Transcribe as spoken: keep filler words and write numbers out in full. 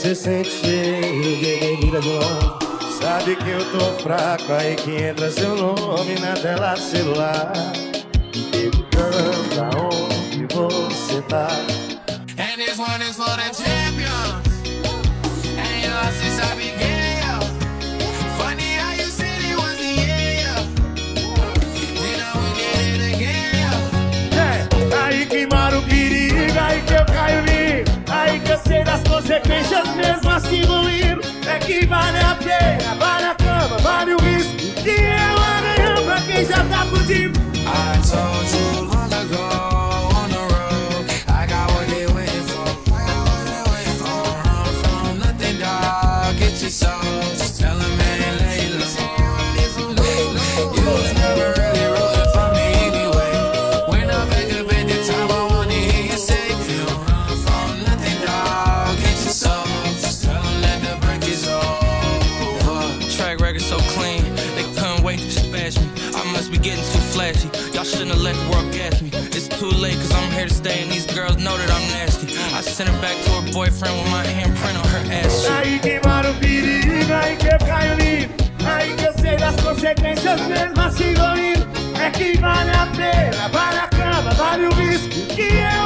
você sente cheiro de bebida de longe. Sabe que eu tô fraco, aí que entra seu nome na tela do celular. Perguntando aonde você tá. And this one is for the champions. And you lost this Abigail. Funny how you said it was the yeah. You know we did it again. É, aí que mora o perigo, aí que eu caio livre. Aí que eu sei das consequências mesmo assim ruim. É que vale a pena, vale a cama, vale o risco. Que é o amanhã pra quem já tá fudido. I told you long ago on the road, I got what they waiting for. I got what they waiting for. Run from nothing, dog. Get your soul. Just tell them, man, lay low. You was never really rooting for me anyway. When I'm back up at the top, I wanna hear you say, you don't run from nothing, dog. Get your soul. Just tell them that the break is over. Track record so clean, they couldn't wait to just bash me. I must be getting too flashy. Y'all shouldn't have let the world gas me. It's too late cause I'm here to stay and these girls know that I'm nasty. I sent her back to her boyfriend with my handprint on her ass shit. Aí que mora o perigo, aí que eu caio livre. Aí que eu sei das consequências mesmo assim ruim. É que vale a pena, vale a cama, vale o risco. Que eu